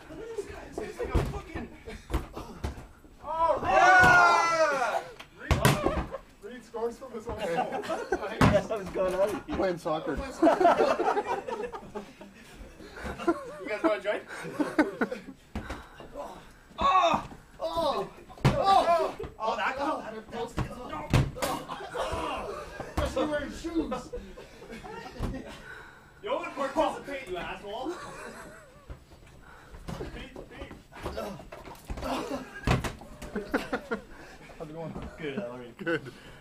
It's like a fucking... Oh, yeah! Reed scores from his own goal. That's what's going on here. Playing soccer. You guys want to join? Oh! Oh! Oh! Oh, that Oh! Especially wearing shoes. You want to participate, you asshole? How's it going? Good, Ellery. Good.